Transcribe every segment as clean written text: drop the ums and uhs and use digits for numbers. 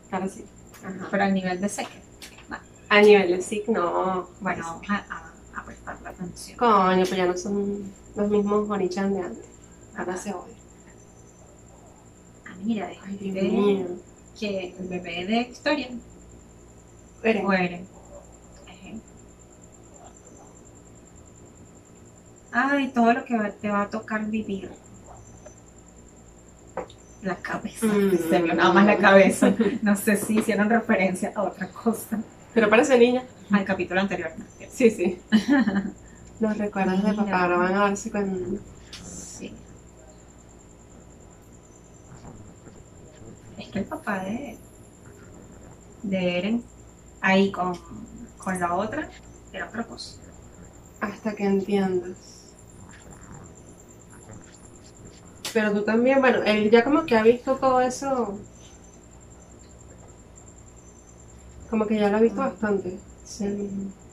Claro, sí. Ajá. Pero al nivel de seque. A nivel de SIC, no. Bueno, vamos a prestarle atención. Coño, pues ya no son los mismos bonichan de antes. Ahora se odia. Ah, mira, Ay, Dios dijiste mío. que el bebé de Victoria Eren. muere. Ay, todo lo que te va a tocar vivir. La cabeza. Se vio nada más la cabeza. No sé si hicieron referencia a otra cosa. Pero parece niña. Al capítulo anterior. ¿No? Sí, sí. Los recuerdos de papá ahora van a verse con... Sí. Es que el papá de Eren, ahí con la otra, era otra cosa. Hasta que entiendas. Pero tú también, bueno, él ya como que ha visto todo eso. Como que ya lo ha visto bastante. Sí.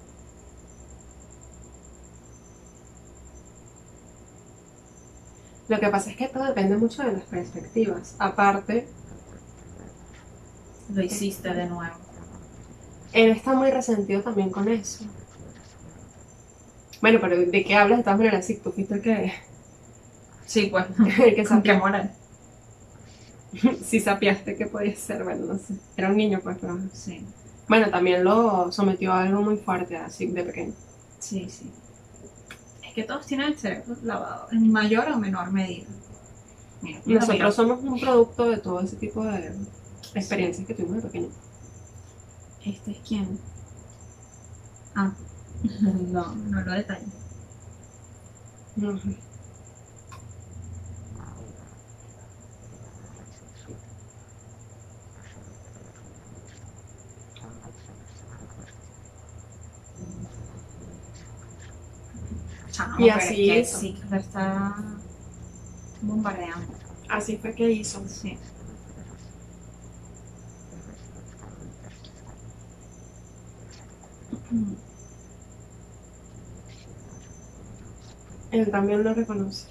Lo que pasa es que todo depende mucho de las perspectivas. Aparte, Lo hiciste de nuevo. él está muy resentido también con eso. Bueno, pero ¿de qué hablas de todas maneras? Si tú fuiste el que... Sí, pues. el que ¿Con qué sapió. moral? Si sapiaste que podía ser, bueno, no sé. Era un niño, pues, pero... Sí, Bueno, también lo sometió a algo muy fuerte, así de pequeño. sí, sí. Es que todos tienen el cerebro lavado, en mayor o menor medida. Mira, Nosotros somos un producto de todo ese tipo de experiencias que tuvimos de pequeño. ¿Este es quién? Ah, no lo detallo. No sé. Chamo, Y pero así es que hizo. sí, lo está bombardeando. Así fue que hizo. Sí. Él también lo reconoce.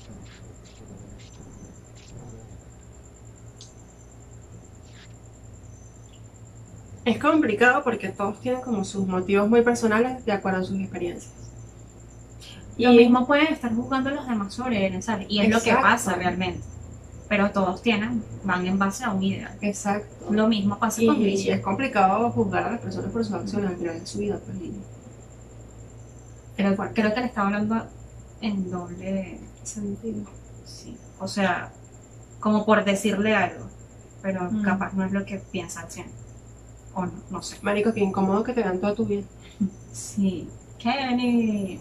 Es complicado porque todos tienen como sus motivos muy personales de acuerdo a sus experiencias. Lo mismo pueden estar juzgando los demás sobre él, ¿sabes? Y es lo que Exacto. pasa realmente. Pero todos van en base a un ideal. Exacto. Lo mismo pasa Y con es Grisha. complicado juzgar a las personas por sus acciones al final de su vida. Pues, Creo que le estaba hablando en doble sentido. sí. O sea, como por decirle algo. Pero capaz no es lo que piensa al 100. O no sé. Marico, qué incómodo que te vean toda tu vida. Sí. Kenny.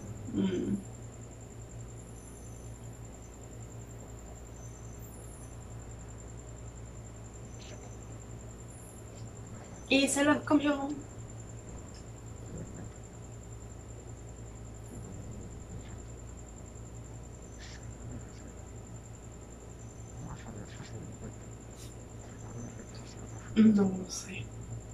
Y se los comió. No sé.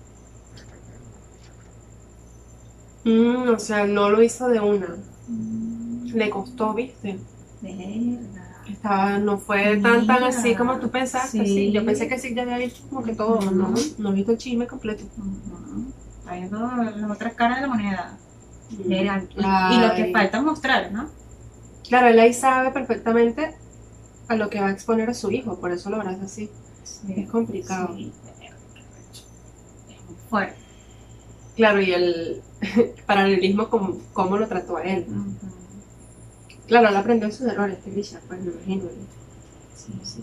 O sea, no lo hizo de una. Le costó, ¿viste? Verga. No fue tan así como tú pensaste. Sí. Sí. Yo pensé que sí, ya había visto como que todo. No he visto el chisme completo. Está viendo las otras caras de la moneda. Verga. Y lo Ay. que falta mostrar, ¿no? Claro, él ahí sabe perfectamente a lo que va a exponer a su hijo, por eso lo verás así. Sí. Es complicado. Sí. Es muy fuerte. Claro, y el paralelismo con cómo lo trató a él. Claro, él aprendió de sus errores, este Grisha, pues me imagino. Sí, sí.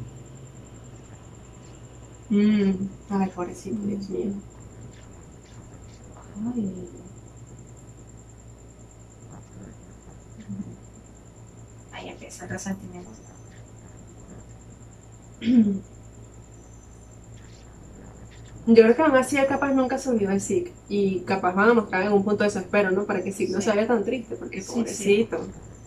Ay, pobrecito, Dios mío. Ay. Ahí empieza el resentimiento. Yo creo que aún así él capaz nunca se olvidó de Zeke. Y capaz van a mostrar en un punto de desespero, ¿no? Para que Zeke no se vea tan triste, porque Sí, pobrecito.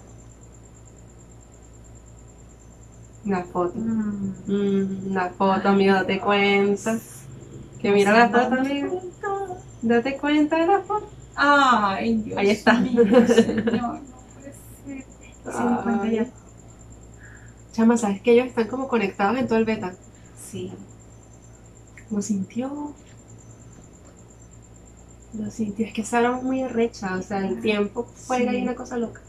La foto. La foto, amigo, date cuenta. Que mira la foto, amigo. Date cuenta de la foto. Ay, Dios Ahí está. mío, señor, no puede ser. 50 ya. Chama, ¿sabes que ellos están como conectados en todo el beta? Sí. Lo sintió. Lo sintió, es que esa era muy arrecha, o sea, el tiempo juega ahí una cosa loca.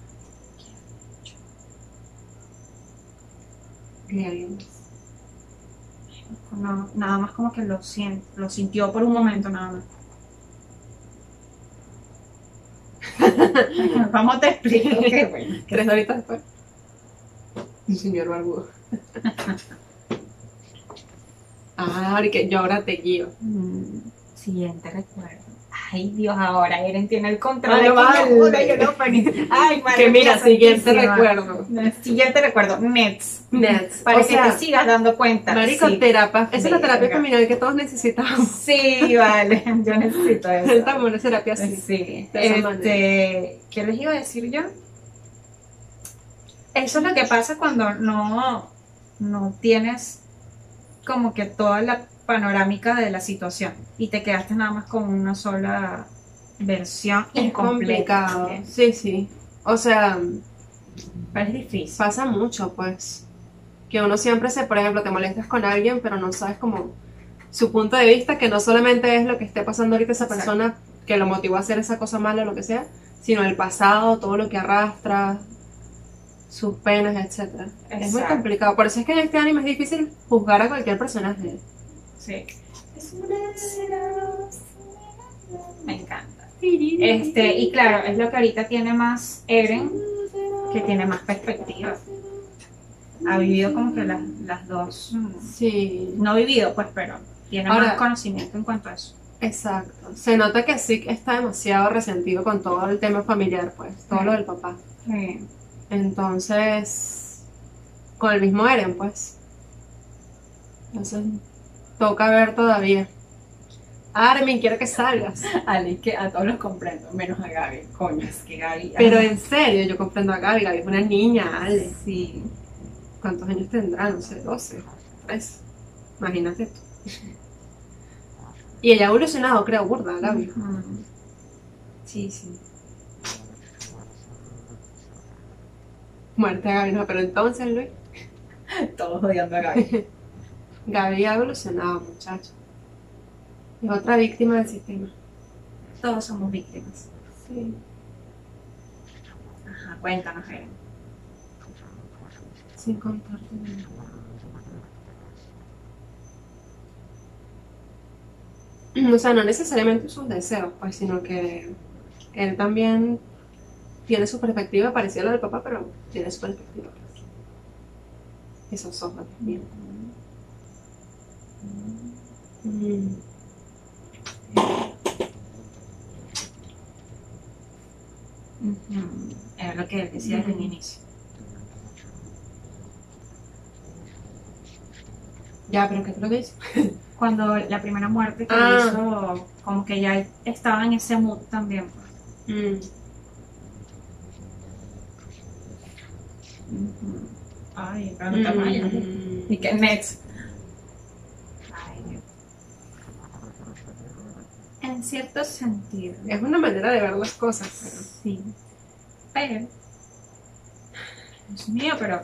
Y alguien más. No, nada más como que lo sintió por un momento nada más. Vamos, te explico. Qué bueno. 3 horitas después. Un señor barbudo. Que yo ahora te guío. Siguiente recuerdo. Ay, Dios, ahora Eren tiene el control. Ay, Aquí vale. no pude, yo no pagué. Ay, madre Que mira, mía, siguiente santísima. recuerdo. Siguiente recuerdo. Nets. Nets. Para O que sea, te sigas dando cuenta. marico, Sí. terapia. Esa es la terapia Verga. femenina que todos necesitamos. Sí, vale. Yo necesito eso. Necesitamos una terapia así. Sí. De esa manera. ¿Qué les iba a decir yo? Eso es lo que pasa cuando no tienes como que toda la panorámica de la situación y te quedaste nada más con una sola versión Es incompleta. complicado. También. Sí, sí. O sea, Pero es difícil. pasa mucho, pues. Que uno siempre por ejemplo, te molestas con alguien, pero no sabes como su punto de vista, que no solamente es lo que esté pasando ahorita esa Exacto. persona que lo motivó a hacer esa cosa mala o lo que sea, sino el pasado, todo lo que arrastra, sus penas, etcétera. Es muy Exacto. complicado. Por eso es que en este anime es difícil juzgar a cualquier personaje. Sí. Me encanta. Y claro, es lo que ahorita tiene más Eren, que tiene más perspectiva. Ha vivido como que las dos. Sí, No vivido, pues, pero tiene Ahora- más conocimiento en cuanto a eso. exacto. Se nota que sí está demasiado resentido con todo el tema familiar, pues, todo lo del papá. Sí. Entonces, con el mismo Eren, pues. Entonces, toca ver todavía. Armin, quiero que salgas. Ali, que a todos los comprendo, menos a Gaby. Coño, es que Gaby. Pero en serio, yo comprendo a Gaby. Gaby es una niña, Ale. Sí. ¿Cuántos años tendrá? No sé, 12, 13. Imagínate tú. Y ella ha evolucionado, creo, burda, Gaby. Sí, sí. Muerte a Gaby, no, pero entonces, Luis, Todos odiando a Gaby. Gaby ha evolucionado, muchacho. Es otra víctima del sistema. Todos somos víctimas. Sí. Ajá, cuéntanos, Eren. Sin contarte nada. O sea, no necesariamente sus deseos, pues, sino que él también tiene su perspectiva parecida a la del papá, pero tiene su perspectiva. Pues. Esos ojos, bien. Era lo que él decía desde el inicio. Ya, pero ¿qué te lo dices? Cuando la primera muerte que Ah. hizo, como que ya estaba en ese mood también. Pues. Ay, pero no te vayas. Y que next. Ay, Dios. En cierto sentido. Es una manera de ver las cosas, pero... Sí. Pero. Dios mío, pero.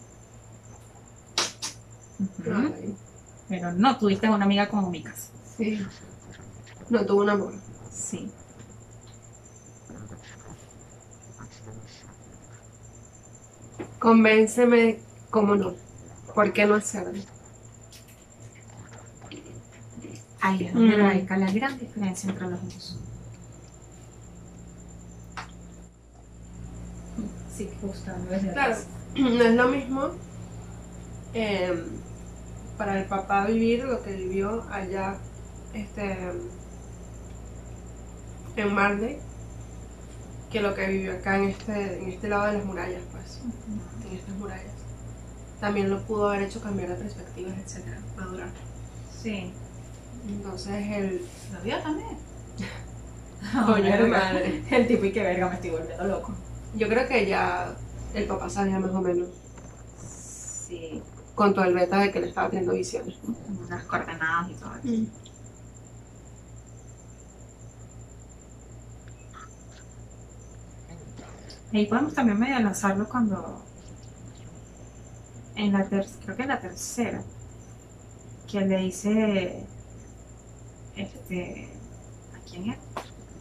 Ay, Pero no tuviste una amiga como Mikas. sí. No tuvo un amor. Sí. Convénceme, cómo no. ¿Por qué no hacerlo? Ahí es donde radica la gran diferencia entre los dos. Sí, justo. Claro, no es lo mismo para el papá vivir lo que vivió allá en Marley que lo que vivió acá en este lado de las murallas, pues, en estas murallas. También lo pudo haber hecho cambiar de perspectivas, etcétera, madurar. Sí. Entonces el... ¿Lo vio también? Coño de madre. El tipo y que verga, me estoy volviendo loco. Yo creo que ya el papá sabía más o menos Sí. con todo el beta de que le estaba teniendo visiones. Unas coordenadas y todo eso. Ahí podemos también medio lanzarlo cuando creo que en la tercera, que le dice ¿a quién es?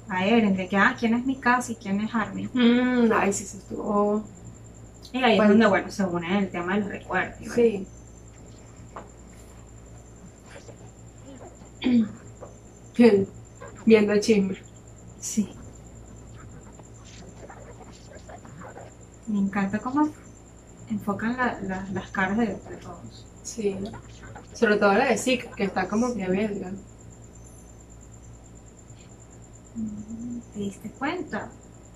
a Eren, de que, quién es Mikasa y quién es Armin. Ay, sí, se estuvo. Y ahí es Bueno. donde, bueno, se une el tema de los recuerdos. y bueno. Sí. Bien, viendo el chisme. Sí. Me encanta cómo enfocan las caras de todos. Sí. Sobre todo la de Zeke, que está como que belga. ¿Te diste cuenta?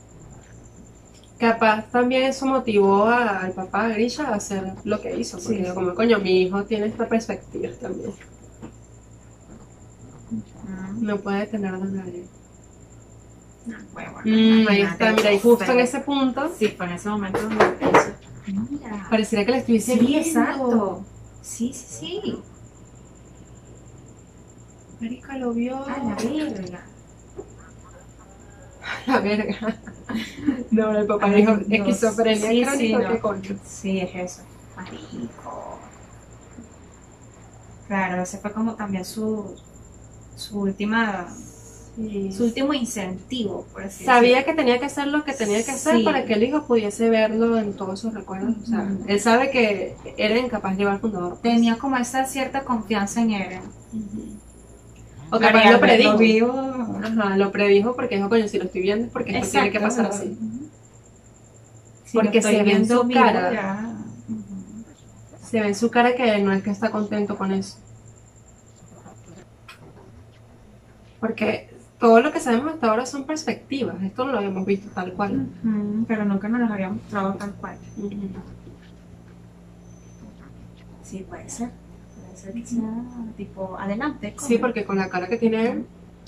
Capaz también eso motivó al papá de Grisha a hacer lo que hizo, porque Sí. como coño, mi hijo tiene esta perspectiva también. No puede tener a nadie. Bueno, Ahí está, mira, y justo en ese punto, Sí, fue en ese momento donde pienso. Mira. pareciera que le estuviese Sí, viendo. exacto. Sí, sí, sí. Marica lo vio. A la verga. La verga. No, el papá Ay, dijo Dios. esquizofrenia Sí, crónica, sí, ¿qué no. coño? Sí, es eso. Marico. Claro, ese fue como también su última, Sí. su último incentivo, por así Sabía decirlo. que tenía que hacer lo que tenía que hacer Sí. para que el hijo pudiese verlo en todos sus recuerdos. O sea, Ujú. él sabe que era incapaz de llevar al fundador. Tenía como esa cierta confianza en Eren. O Claro, capaz y lo al verlo predijo. vivo. Ajá, lo predijo porque dijo, coño, si lo estoy viendo es porque esto tiene que pasar así. Ujú. Si Porque lo estoy se ve en viendo su vivo, cara. ya. Ujú. Se ve en su cara que no es que está contento con eso. Porque todo lo que sabemos hasta ahora son perspectivas. Esto no lo habíamos visto tal cual. Ujú, pero nunca nos los había mostrado tal cual. Ujú. Sí, puede ser. Puede ser que sea tipo adelante. Sí, porque con la cara que tiene él,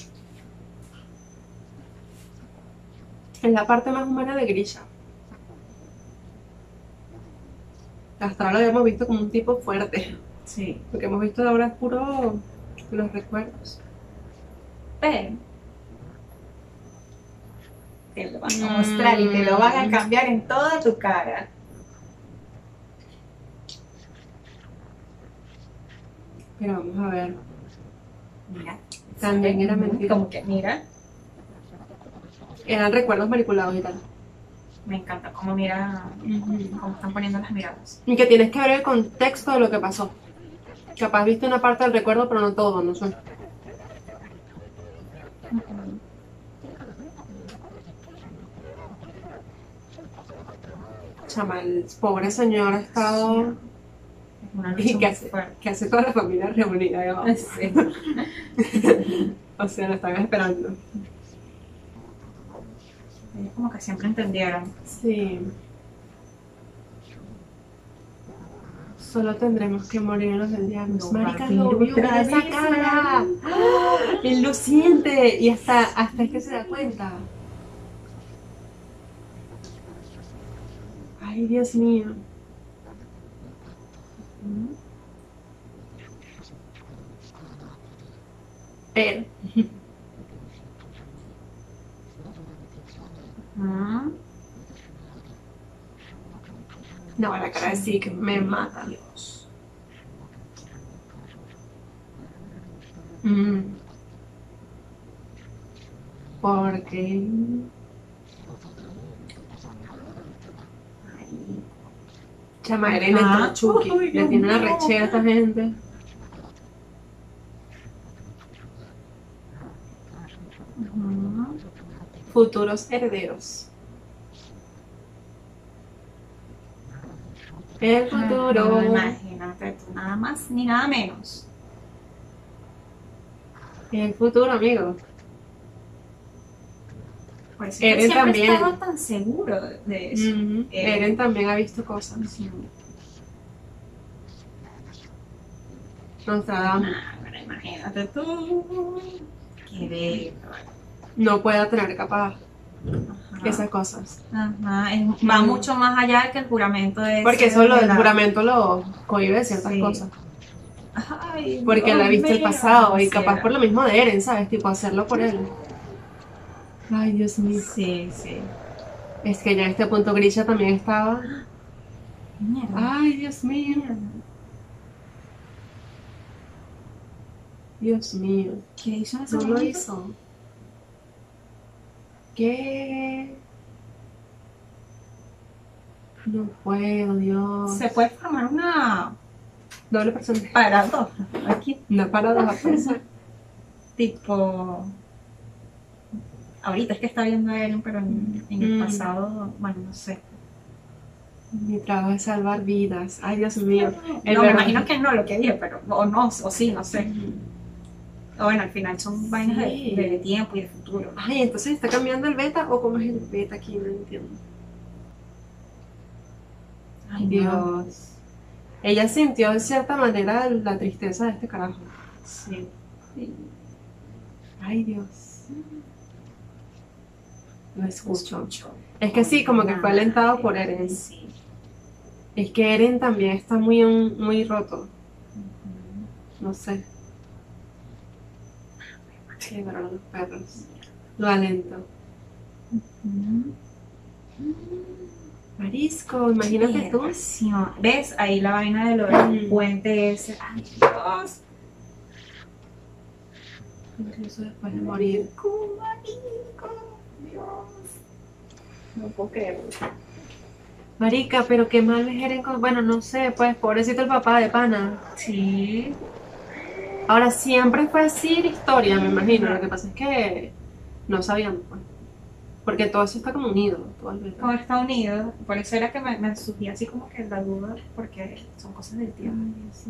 es la parte más humana de Grisha. Hasta ahora lo habíamos visto como un tipo fuerte. Sí. Lo que hemos visto ahora es puro los recuerdos. Pero te lo van a mostrar y te lo van a cambiar en toda tu cara. Pero vamos a ver. Mira. También era mentira. Como que, mira, Eran recuerdos manipulados y tal. me encanta cómo mira, cómo están poniendo las miradas. Y que tienes que ver el contexto de lo que pasó. Capaz viste una parte del recuerdo, pero no todo, no sé. Chama, el pobre señor ha estado. Una ¿Y lucha qué muy hace? fuerte. ¿Qué hace toda la familia reunida ahí abajo? Sí. O sea, lo están esperando. Ellos como que siempre entendieron. Sí. Solo tendremos que morirnos del diablo. No, Marica, papi, lo vio en otra esa vez, cara. ¡Ah! Él lo siente. Y hasta es que se da cuenta. Ay, Dios mío. Pero. No, la cara de Zeke me mata. Dios. Porque. Chama, Eren entró Chucky. Uy, Le Dios tiene una mío. rechera a esta gente. Futuros herederos. El futuro. Imagínate tú, nada más ni nada menos. El futuro, amigo. Por eso Eren yo siempre también. estaba tan seguro de eso. Eren también ha visto cosas. Nostradamus Bueno, imagínate tú. Qué bello. no puede tener capaz Ajá. esas cosas. Ajá, va mucho más allá que el juramento de Porque ese eso lo de del la- juramento lo cohibe de ciertas Sí. cosas. Ay, Porque él ha Dios visto el mío. pasado y Sí, capaz era. por lo mismo de Eren, ¿sabes? Tipo hacerlo por él. Ay, Dios mío. Sí, sí. Es que ya a este punto Grisha también estaba. Mierda. Ay, Dios mío. Mierda. Dios mío. ¿Qué hizo en ese No lo momento? hizo. ¿Qué? No puedo, Dios. Se puede formar una Doble personaje. paradoja aquí, Una paradoja. tipo... Ahorita es que está viendo a Eren, pero en el pasado, bueno, no sé. Mi trabajo es salvar vidas. Ay, Dios mío. No, me imagino que no lo que dije, pero, o no, o sí, no sé. O bueno, al final son vainas Sí. de tiempo y de futuro. Ay, entonces está cambiando el beta o cómo es el beta aquí, no entiendo. Ay, Dios. Ella sintió de cierta manera la tristeza de este carajo. Sí. Ay, Dios. Lo escucho. Es que sí, como que fue alentado por Eren. Sí. Es que Eren también está muy roto. No sé. Qué pero los perros. Lo alento. Marisco, imagínate tú. Emoción. ¿Ves? Ahí la vaina del puente ese. Ay, Dios. Incluso después de morir. Marico, Dios. No puedo creerlo. Marica, pero qué mal es Eren con... Bueno, no sé, pues, pobrecito el papá de pana. Sí. Ahora, siempre fue así la historia, me imagino. Lo que pasa es que no sabíamos, pues. Porque todo eso está como unido, todo el beta. Como está unido. Por eso era que me surgía así como que la duda, porque son cosas del tiempo.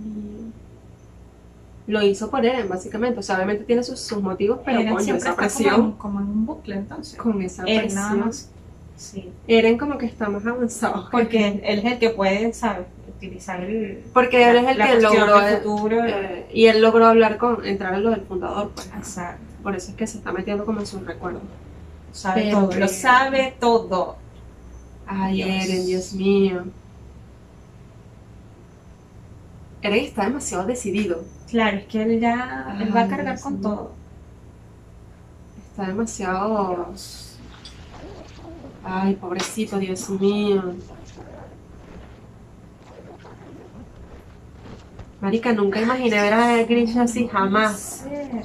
Lo hizo por Eren, básicamente. O sea, obviamente tiene sus motivos, pero Eren coño, siempre esa está presión. como en un bucle, entonces. Con esa Él nada presión. más. Sí. Eren como que está más avanzado. Porque él es el que puede, ¿sabes? Utilizar el... Porque él es el la que cuestión logró... del futuro. y él logró hablar entrar en lo del fundador, pues. Exacto. Por eso es que se está metiendo como en sus recuerdos. Sabe Pero todo. Lo sabe todo. Ay, Dios. Eren, Dios mío. Eren está demasiado decidido. Claro, es que él ya... él va a Ay, cargar Dios con mío. todo. Está demasiado... Ay, pobrecito, Dios mío. Marica, nunca imaginé ver a Grisha así, jamás.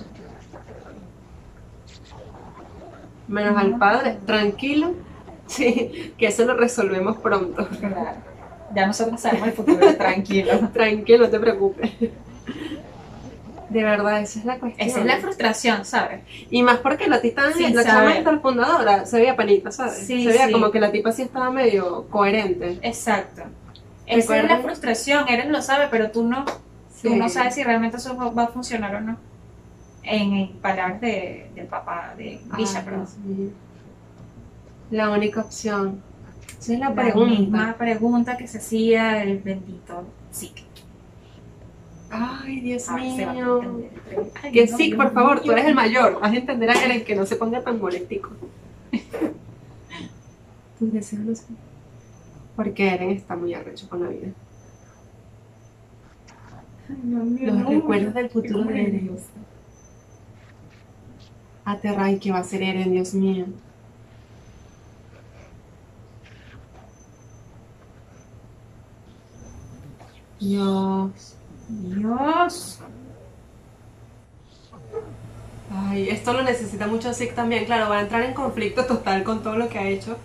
Menos al padre, tranquilo. Sí, que eso lo resolvemos pronto. Claro. Ya nosotros sabemos el futuro, tranquilo. Tranquilo, no te preocupes. De verdad, esa es la cuestión. Esa es la frustración, ¿sabes? Y más porque la tipa, Sin la saber. chama esta fundadora, se veía panita, ¿sabes? Sí, se veía sí. como que la tipa sí estaba medio coherente. Exacto. Esa es la ¿Recuerdan? frustración, Eren lo sabe, pero tú no. Sí. Tú no sabes si realmente eso va a funcionar o no. En palabras del papá de Grisha, Ay, perdón. Dios mío. La única opción. Esa es la La pregunta. misma pregunta que se hacía el bendito Zeke. Ay, Dios Ahora se va a mío. entender. Ay, Que no, sí, Dios por favor, tú mío. eres el mayor. Haz entender a Eren que no se ponga tan moléstico. Tus deseos no son. Porque Eren está muy arrecho con la vida. Ay, Dios mío, Los no. recuerdos del futuro de Eren. Aterray, ¿qué va a ser Eren, Dios mío? Dios. Dios. Ay, esto lo necesita mucho Zeke también. Claro, va a entrar en conflicto total con todo lo que ha hecho.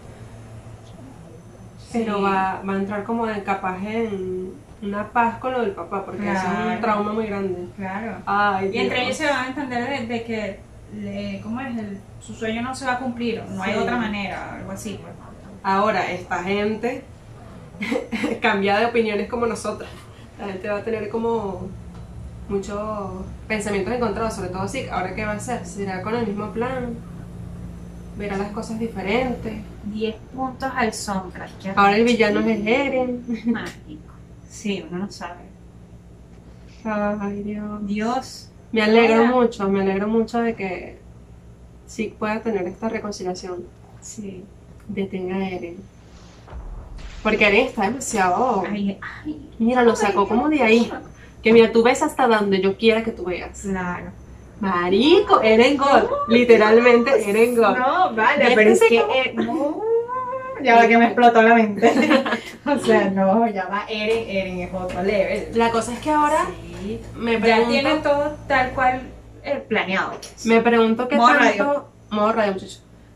Pero Sí. va a entrar como capaz en una paz con lo del papá, porque eso es Claro. un trauma muy grande. Claro. Ay, Y entre Dios. ellos se van a entender de que ¿cómo es? Su sueño no se va a cumplir, no hay Sí. otra manera, algo así. Pues. Ahora, esta gente cambia de opiniones como nosotras. La gente va a tener como muchos pensamientos encontrados, sobre todo Zeke. Ahora, ¿qué va a hacer? ¿Será con el mismo plan? ¿Verá las cosas diferentes? 10 puntos al sombra. Qué Ahora el villano es Eren. mágico. Sí, uno no sabe. Ay, Dios. Dios. Me alegro mucho de que Zeke pueda tener esta reconciliación. Sí. Detenga a Eren. Porque Eren está demasiado... Ay. Mira, lo sacó como de ahí. Que mira, tú ves hasta donde yo quiera que tú veas. Claro. Marico, Eren God. Literalmente Eren God. No, vale, ¿Ves pero es que que... no, ya va que me explotó la mente. O sea, no, ya va Eren es otro level. La cosa es que ahora Sí. me Ya pregunto... tienen todo tal cual planeado. Me pregunto qué Modo tanto... radio. Modo radio, muchacho.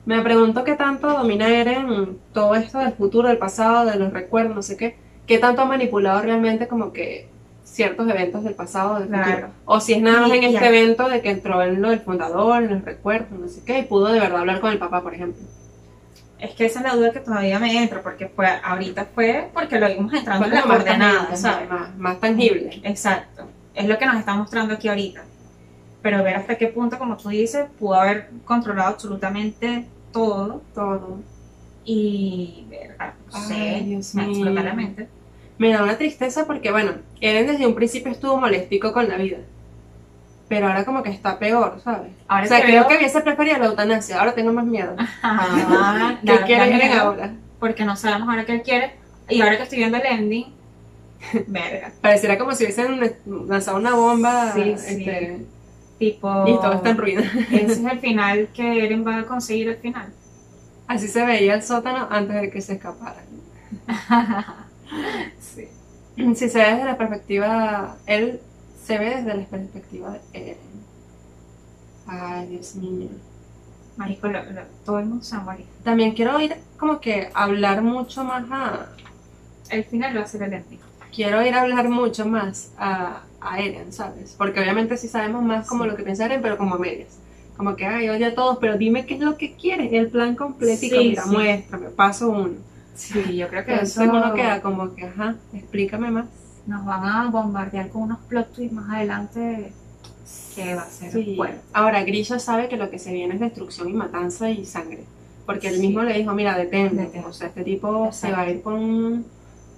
Me pregunto qué tanto domina Eren todo esto del futuro, del pasado, de los recuerdos, no sé qué. Qué tanto ha manipulado realmente como que ciertos eventos del pasado o del futuro. Claro. O si es nada más en Y este evento de que entró en lo del fundador, en los recuerdos, no sé qué, y pudo de verdad hablar con el papá, por ejemplo. es que esa es la duda que todavía me entra, porque ahorita fue porque lo vimos entrando Fue en las como más coordenadas, tangible, ¿sabes? más tangible. Exacto. Es lo que nos está mostrando aquí ahorita. Pero ver hasta qué punto, como tú dices, pudo haber controlado absolutamente todo. Todo. Y, verga, no sé, Ay, Dios me mío. explota la mente. Me da una tristeza porque, bueno, Eren desde un principio estuvo molestico con la vida. Pero ahora como que está peor, ¿sabes? Ahora O sea, que creo veo- que hubiese preferido la eutanasia. Ahora tengo más miedo. Ah, ¿Qué da quiere Eren miedo, ahora? porque no sabemos ahora qué él quiere. Y ahora que estoy viendo el ending, verga. Pareciera como si hubiesen lanzado una bomba. Sí, sí. Tipo, Y todo está en ruina. ese es el final que Eren va a conseguir al final. Así se veía el sótano antes de que se escapara. Sí. Si se ve desde la perspectiva, él se ve desde la perspectiva de Eren. Ay, Dios mío. Marico, todo el mundo se va a morir. También quiero ir como que hablar mucho más a... El final va a ser el ending. Quiero ir a hablar mucho más a Eren, ¿sabes? Porque obviamente sí sabemos más como Sí. lo que piensa Eren, pero como a medias. Como que, ay, oye a todos, pero dime qué es lo que quieres, el plan completico, Sí, mira, sí. muéstrame, paso uno. Sí, yo creo que Entonces eso uno queda como que, ajá, explícame más. nos van a bombardear con unos plot twists más adelante que va a ser Sí. fuerte. Ahora, Grisha sabe que lo que se viene es destrucción y matanza y sangre. Porque él Sí. mismo le dijo, mira, detente. Detente. O sea, este tipo se va a ir por un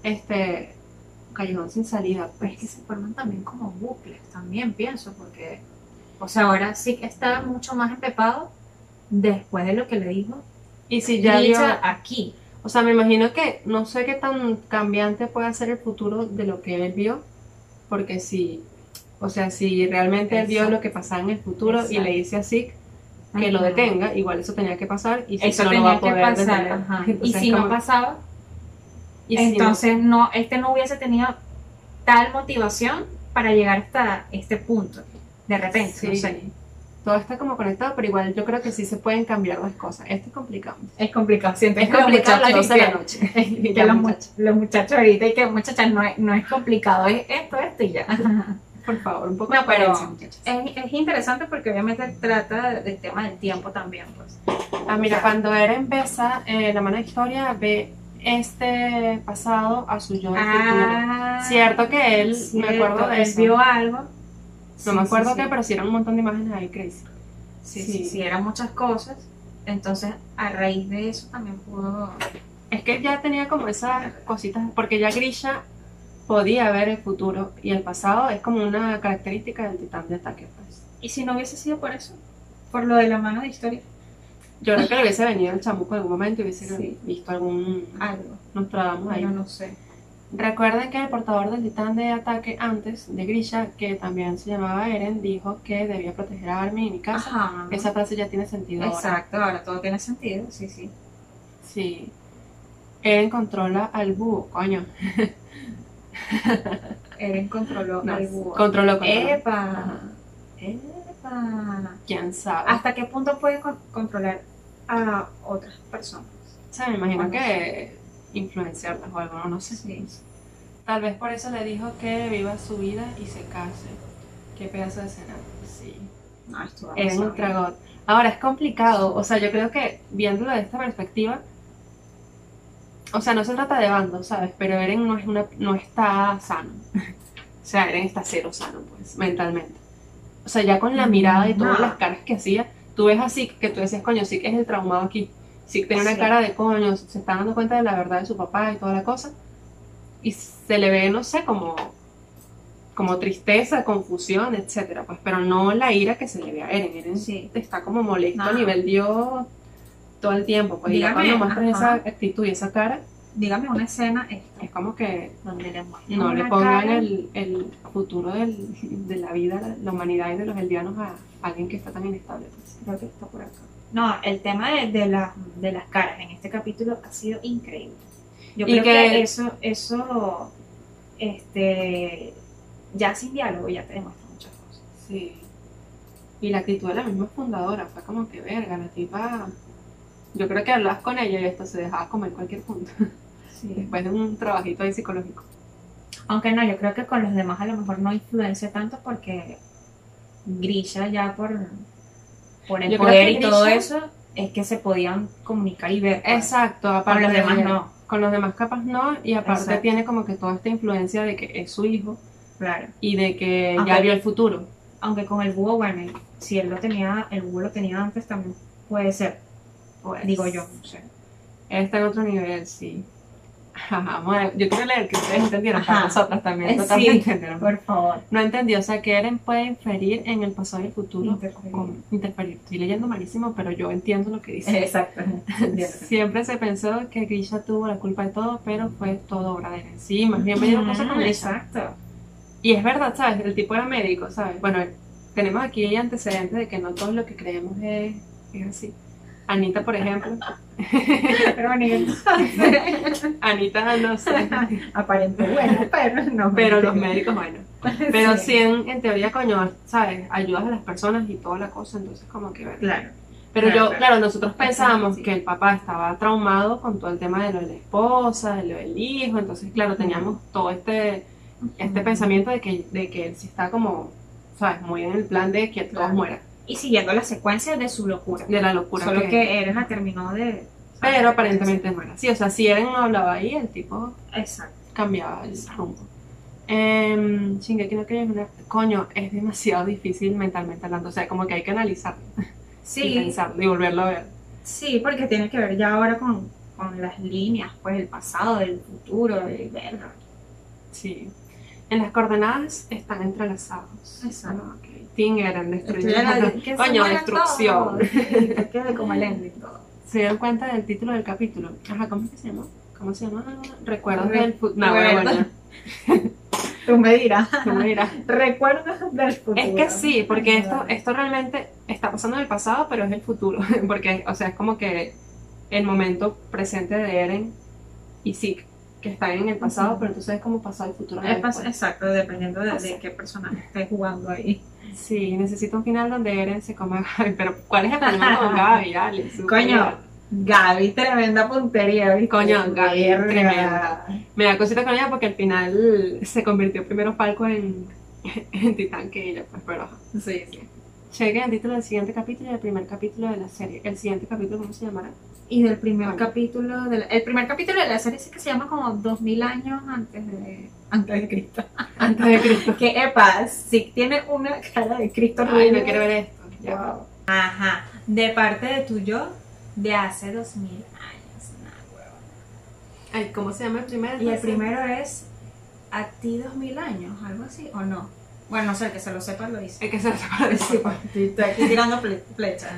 callejón sin salida. Pero es que se forman también como bucles, también pienso, porque, o sea, ahora sí que está mucho más empepado después de lo que le dijo Y si ya vio, Grisha aquí. o sea, me imagino que no sé qué tan cambiante puede ser el futuro de lo que él vio, porque si, o sea, si realmente él vio Exacto. lo que pasaba en el futuro y Exacto. le dice a Zeke que lo Ajá. detenga, igual eso tenía que pasar y Zeke Eso no lo va tenía a que poder pasar. detener. Ajá. Y Entonces, si no como- pasaba, y si no- entonces este no hubiese tenido tal motivación para llegar hasta este punto. De repente, sí, no sé. todo está como conectado, pero igual yo creo que sí se pueden cambiar las cosas. Esto es complicado. Es complicado. Siento Es que los complicado a las muchachos 12 de la que- noche. que Ya, los, muchachos. los muchachos ahorita y que muchachas no es complicado, es esto y ya. Por favor, un poco No, de coherencia, pero muchachos. es interesante porque obviamente trata del tema del tiempo también, pues. Ah, mira, cuando Eren besa la mano de Historia, ve este pasado a su yo del futuro. Cierto que él, me acuerdo de él eso. vio algo. No me acuerdo qué, pero sí eran un montón de imágenes ahí crazy. Sí, eran muchas cosas. Entonces, a raíz de eso también pudo. Es que ya tenía como esas cositas, porque ya Grisha podía ver el futuro y el pasado es como una característica del titán de ataque, pues. ¿Y si no hubiese sido por eso? Por lo de la mano de Historia. Yo creo que le hubiese venido el chamuco en algún momento y hubiese Sí. visto algún Algo. Nostradamus ahí. Yo no sé. Recuerden que el portador del titán de ataque antes de Grisha, que también se llamaba Eren, dijo que debía proteger a Armin y mi casa. Ajá. Esa frase ya tiene sentido ahora. Exacto, ahora todo tiene sentido, sí, sí. Sí. Eren controla al búho, coño. Eren controló No, al búho. controló. ¡Epa! Ajá. ¡Epa! ¿Quién sabe? ¿Hasta qué punto puede controlar a otras personas? O sea, me imagino Bueno, que influenciarlas o algo, no sé. Sí. Tal vez por eso le dijo que viva su vida y se case. Qué pedazo de escena. Sí. No, esto va a Eren pasar. Ultra God. Ahora es complicado, o sea, yo creo que viéndolo de esta perspectiva, o sea, no se trata de bandos, ¿sabes? Pero Eren no está sano. O sea, Eren está cero sano, pues, mentalmente. O sea, ya con la mirada y todas No. las caras que hacía, tú ves así que tú decías, coño, sí que es el traumado aquí. Sí que tiene una Sí. cara de coño, se está dando cuenta de la verdad de su papá y toda la cosa. Y se le ve, no sé, como tristeza, confusión, etcétera, pues, pero no la ira que se le ve a Eren. Eren Sí. está como molesto a Ajá. nivel Dios todo el tiempo, pues, y ya Dígame, cuando muestras ajá. esa actitud y esa cara, Dígame una escena esta, es como que donde le muestran no le una pongan cara. el futuro de la vida, la humanidad y de los eldianos a alguien que está tan inestable, pues. Creo que está por acá. No, el tema de las caras en este capítulo ha sido increíble. Yo Y creo que- que eso, ya sin diálogo ya te demuestra muchas cosas. Sí. Y la actitud de la misma fundadora fue como que verga, la tipa Yo creo que hablabas con ella y esto se dejaba comer cualquier punto. Sí. Después de un trabajito ahí psicológico. Aunque no, yo creo que con los demás a lo mejor no influencia tanto porque Grisha ya por el Yo creo poder que y todo Grisha- eso es que se podían comunicar y ver. Pues. Exacto, Con aparte los demás de- no. Con los demás capaz no, y aparte Exacto. tiene como que toda esta influencia de que es su hijo Claro. y de que Aunque- ya vio el futuro. Aunque con el búho, bueno, si él lo tenía, el búho lo tenía antes también puede ser. Pues, Digo yo, no sé. Él está en otro nivel, sí. Ajá, bueno, yo quiero leer que ustedes entendieron, para Ajá. nosotras también, Sí, totalmente entendieron. por favor. No entendí, o sea, que Eren puede inferir en el pasado y el futuro. Interferir. Interferir. Estoy leyendo malísimo, pero yo entiendo lo que dice. Exacto. Siempre se pensó que Grisha tuvo la culpa de todo, pero fue todo obra de Eren. Sí, más bien me dieron cosas con Grisha. Exacto. Y es verdad, ¿sabes? El tipo era médico, ¿sabes? Bueno, tenemos aquí antecedentes de que no todo lo que creemos es así. Anita, por ejemplo. Pero bueno, Anita, no sé. aparente bueno, pero no. Pero los médicos, bueno. Pero Sí. sí, en teoría, coño, ¿sabes? Ayudas a las personas y toda la cosa, entonces como que... bueno. Claro. Pero Claro, claro, nosotros pensábamos Sí. que el papá estaba traumado con todo el tema de lo de la esposa, de lo del hijo, entonces claro, teníamos todo este pensamiento de que él sí está como, ¿sabes? Muy en el plan de que todos Claro. mueran, Y siguiendo la secuencia de su locura. de la locura Solo que Eren terminó de. Pero aparentemente no era así, o sea, si Eren no hablaba ahí, el tipo Exacto. cambiaba el rumbo. Shingeki no Kyojin, coño, es demasiado difícil mentalmente hablando, o sea, como que hay que analizarlo y Sí, pensarlo y volverlo a ver. sí, porque tiene que ver ya ahora con las líneas, pues el pasado, el futuro, el verga. Sí. En las coordenadas están entrelazados. Exacto. Ah, ok. Team Eren, destruir. Que se Coño, mueran destrucción. todos. Sí, que quede como el ending todo. ¿Se dieron cuenta del título del capítulo? Ajá, ¿cómo es que se llama? ¿Cómo se llama? Recuerdos Re- del futuro. No, bueno, Tú me dirás. tú me dirás. Recuerdos del futuro. Es que sí, porque esto realmente está pasando en el pasado, pero es el futuro. Porque, o sea, es como que el momento presente de Eren y Zeke, que están en el pasado, Ujú. pero entonces es como pasado y futuro. Es después. exacto, dependiendo No sé. de qué personaje esté jugando ahí. Sí, necesito un final donde Eren se coma a Gaby, pero ¿cuál es el problema con Gaby? Ale, súper Coño, bien. Gaby, tremenda puntería, ¿viste? Coño, Gaby, Verga. tremenda. Me da cosita con ella porque al final se convirtió primero Falco en titán que ella, pues, pero ajá. Sí, sí. Chequen el título del siguiente capítulo y el primer capítulo de la serie. El siguiente capítulo, ¿cómo se llamará? Y del primer Bueno. capítulo el primer capítulo de la serie sí que se llama como 2000 años antes de Cristo. Antes de Cristo. Que epa, sí tiene una cara de Cristo Ay, rubio. no quiero ver esto. Ya. Wow. Ajá, de parte de tu yo de hace 2000 años. Nah, huevo. Ay, ¿cómo se llama el primero? Y el primero es a ti 2000 años, algo así, ¿o no? Bueno, no sé, el que se lo sepa lo dice. Hay que se lo separa de Sí, pues, estoy aquí tirando flechas.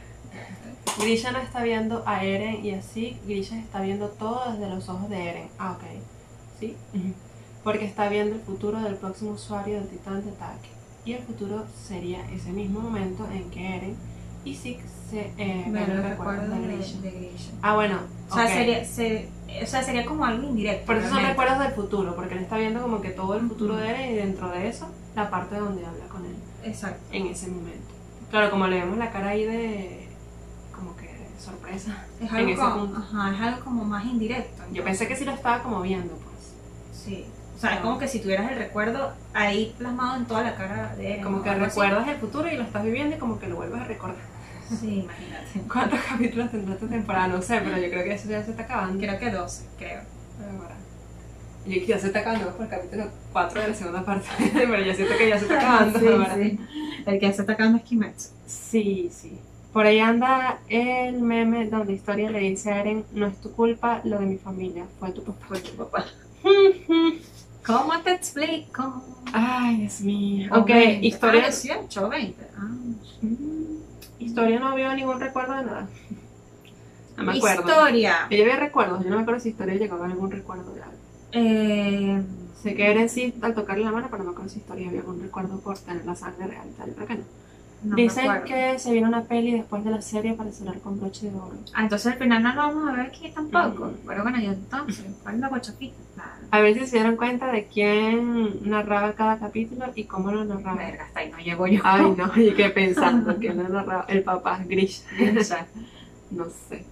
Grisha no está viendo a Eren y así Grisha está viendo todo desde los ojos de Eren. Ah, ok. ¿Sí? Porque está viendo el futuro del próximo usuario del titán de ataque. Y el futuro sería ese mismo momento en que Eren y Zeke se ven los recuerdos de Grisha. Grisha. Ah, bueno. O sea, ok. sería como algo indirecto. Por eso son realmente. recuerdos del futuro, porque él está viendo como que todo el futuro de Eren y dentro de eso la parte donde habla con él Exacto. en ese momento. Claro, como le vemos la cara ahí de como que de sorpresa Es en algo, ese como, punto. ajá, es algo como más indirecto. Yo pensé que sí lo estaba como viendo, pues. Sí. O sea, es como que si tuvieras el recuerdo ahí plasmado en toda la cara de Eren. Como ¿no? que Algo así. recuerdas el futuro y lo estás viviendo y como que lo vuelves a recordar. Sí, imagínate. ¿Cuántos capítulos tendrá esta temporada? No sé, pero yo creo que eso ya se está acabando. Creo que 12, creo. Ahora. Yo que ya se está acabando por el capítulo 4 de la segunda parte, pero yo siento que ya se está acabando. Sí, ahora. sí. El que se está atacando es Kimetsu. Sí, sí. Por ahí anda el meme donde Historia le dice a Eren, no es tu culpa, lo de mi familia, fue tu papá. Fue tu papá. ¿Cómo te explico? Ay, Dios mío. O Aunque 20. Historia, 18 o 20. Historia no vio ningún recuerdo de nada. No me acuerdo. Historia. Ella vio recuerdos, yo no me acuerdo si Historia llegó a ver algún recuerdo de algo. Sé que Eren sí al tocarle la mano, pero no me acuerdo si Historia había algún recuerdo por tener la sangre real y tal, yo creo que no. No me Dicen acuerdo. que se viene una peli después de la serie para cerrar con broche de oro. Ah, entonces al final no lo vamos a ver aquí tampoco. Mm. Pero bueno, y entonces, ¿cuál es la guachapita? A ver si se dieron cuenta de quién narraba cada capítulo y cómo lo narraba. Verga, hasta ahí no llego yo. Ay, no, y qué pensando, que lo narraba el papá Grisha. Ya. No sé.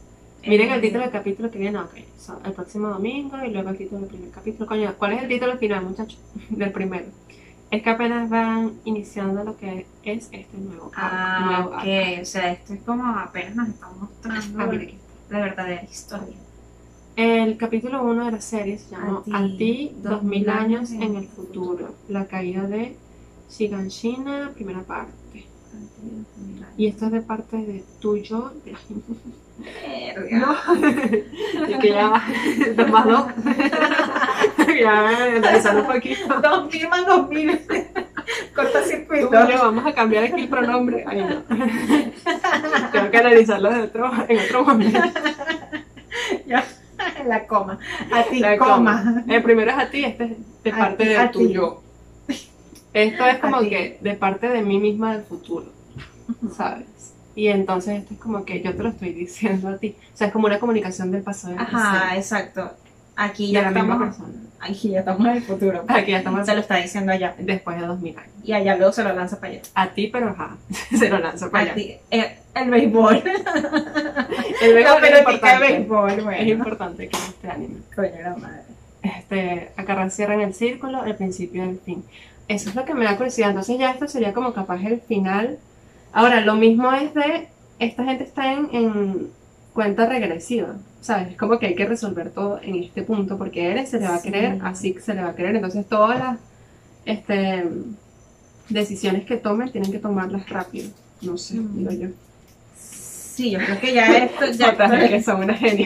Miren el título del capítulo que viene, ok, el próximo domingo y luego el título del primer capítulo. Coño, ¿cuál es el título final, muchachos? Del primero. Es que apenas van iniciando lo que es este nuevo arco. Ok, o sea, esto es como apenas nos están mostrando Mira aquí. la verdadera historia. El capítulo 1 de la serie se llama A A ti, ti, 2000 años en el futuro. futuro. La caída de Shiganshina, primera parte. Y esto es de parte de tuyo. Verga. No, y que ya 2 más 2. Ya analizando un poquito. 2000 más 2000. Cortocircuito. Tuyo, vamos a cambiar aquí el pronombre. Ay, no. Tengo que analizarlo en otro momento. Ya, la coma. A ti, La coma. El primero es a ti, este es de A parte ti, de a tu ti. yo. Esto es como A ti. que de parte de mí misma del futuro, ¿sabes? Y entonces esto es como que yo te lo estoy diciendo a ti. O sea, es como una comunicación del pasado y del Ajá, presente. exacto. Aquí De ya la misma estamos. persona. Aquí ya estamos en el futuro. Aquí ya estamos Se lo está diciendo allá. después de 2000 años. Y allá luego se lo lanza para allá. A ti, pero ajá, se lo lanzo para A allá. ti, el béisbol. El béisbol La es pelotica de importante. béisbol, Es bueno. importante que este anime. Coño, la madre. Acá cierran el círculo, el principio del fin. Eso es lo que me da curiosidad. Entonces ya esto sería como capaz el final. Ahora, lo mismo es de, esta gente está en cuenta regresiva, ¿sabes? Es como que hay que resolver todo en este punto, porque Eren se le va a Sí. creer, así se le va a creer. Entonces todas las decisiones que tomen tienen que tomarlas rápido. No sé, digo yo. Sí, yo creo que ya esto. Ya Otras de que son una genia.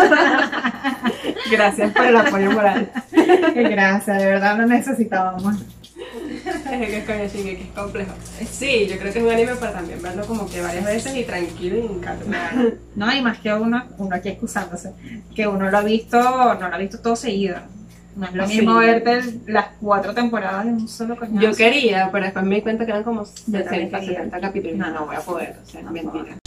Gracias por el apoyo moral. Gracias, de verdad lo necesitábamos. Es que coño, Shingeki es complejo. Sí, yo creo que es un anime para también verlo como que varias veces y tranquilo y en calma. No, y más que uno aquí excusándose, que uno lo ha visto, no lo ha visto todo seguido. No es lo Sí. mismo verte las 4 temporadas de un solo coñazo. Yo quería, pero después me di cuenta que eran como Yo también 60, quería. 70 capítulos. No, No voy a poder, o sea, no mentira.